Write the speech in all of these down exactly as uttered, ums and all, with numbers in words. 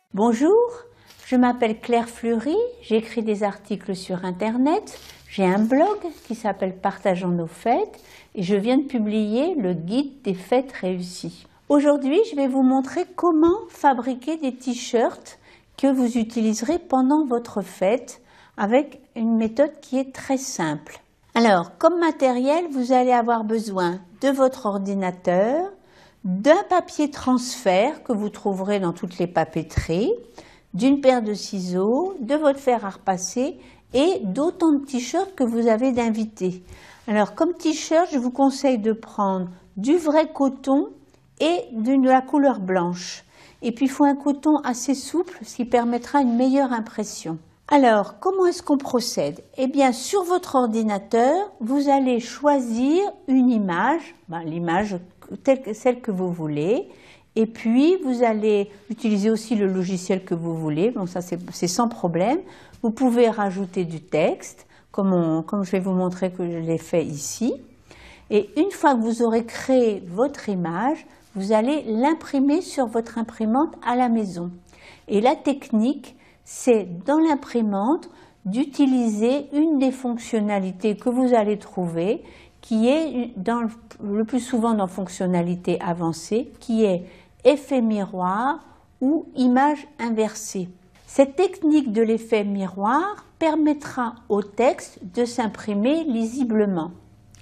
Bonjour, je m'appelle Claire Fleury, j'écris des articles sur Internet, j'ai un blog qui s'appelle Partageons nos fêtes et je viens de publier le guide des fêtes réussies. Aujourd'hui, je vais vous montrer comment fabriquer des t-shirts que vous utiliserez pendant votre fête avec une méthode qui est très simple. Alors, comme matériel, vous allez avoir besoin de votre ordinateur, d'un papier transfert que vous trouverez dans toutes les papeteries, d'une paire de ciseaux, de votre fer à repasser et d'autant de t-shirts que vous avez d'invités. Alors comme t-shirt, je vous conseille de prendre du vrai coton et de la couleur blanche. Et puis il faut un coton assez souple, ce qui permettra une meilleure impression. Alors, comment est-ce qu'on procède? Eh bien, sur votre ordinateur, vous allez choisir une image, ben, l'image telle que celle que vous voulez, et puis vous allez utiliser aussi le logiciel que vous voulez, bon ça c'est sans problème. Vous pouvez rajouter du texte, comme, on, comme je vais vous montrer que je l'ai fait ici. Et une fois que vous aurez créé votre image, vous allez l'imprimer sur votre imprimante à la maison. Et la technique, c'est dans l'imprimante d'utiliser une des fonctionnalités que vous allez trouver, qui est dans, le plus souvent dans fonctionnalité avancée, qui est effet miroir ou image inversée. Cette technique de l'effet miroir permettra au texte de s'imprimer lisiblement.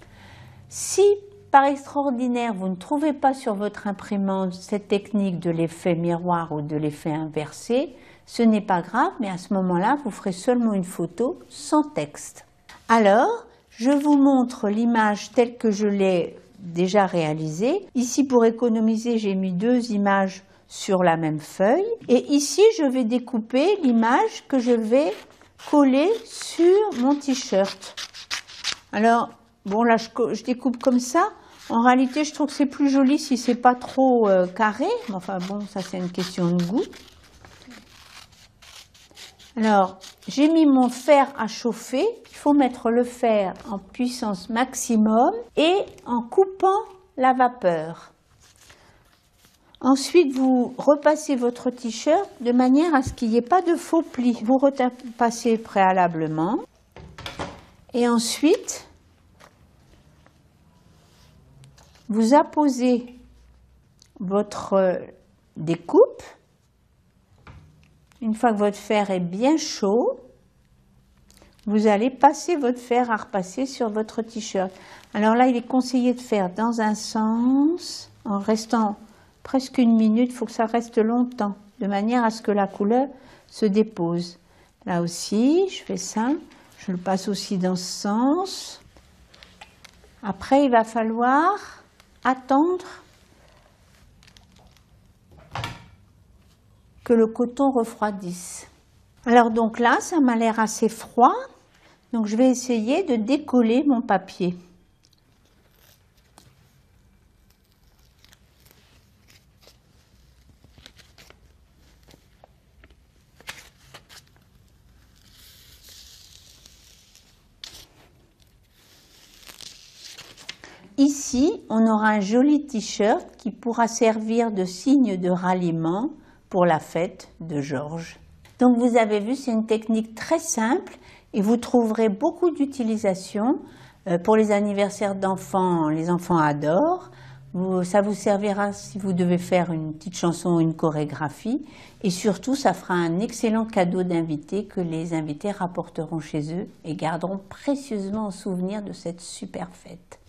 Si par extraordinaire vous ne trouvez pas sur votre imprimante cette technique de l'effet miroir ou de l'effet inversé, ce n'est pas grave, mais à ce moment-là, vous ferez seulement une photo sans texte. Alors, je vous montre l'image telle que je l'ai déjà réalisée. Ici, pour économiser, j'ai mis deux images sur la même feuille. Et ici, je vais découper l'image que je vais coller sur mon t-shirt. Alors, bon là, je, je découpe comme ça. En réalité, je trouve que c'est plus joli si c'est pas trop euh, carré. Enfin bon, ça c'est une question de goût. Alors, j'ai mis mon fer à chauffer. Il faut mettre le fer en puissance maximum et en coupant la vapeur. Ensuite, vous repassez votre t-shirt de manière à ce qu'il n'y ait pas de faux plis. Vous repassez préalablement. Et ensuite, vous apposez votre découpe. Une fois que votre fer est bien chaud, vous allez passer votre fer à repasser sur votre t-shirt. Alors là, il est conseillé de faire dans un sens, en restant presque une minute, il faut que ça reste longtemps, de manière à ce que la couleur se dépose. Là aussi, je fais ça, je le passe aussi dans ce sens. Après, il va falloir attendre que le coton refroidisse. Alors donc là, ça m'a l'air assez froid, donc je vais essayer de décoller mon papier. Ici, on aura un joli t-shirt qui pourra servir de signe de ralliement pour la fête de Georges. Donc vous avez vu, c'est une technique très simple et vous trouverez beaucoup d'utilisation pour les anniversaires d'enfants. Les enfants adorent. Vous, ça vous servira si vous devez faire une petite chanson ou une chorégraphie. Et surtout, ça fera un excellent cadeau d'invités que les invités rapporteront chez eux et garderont précieusement en souvenir de cette super fête.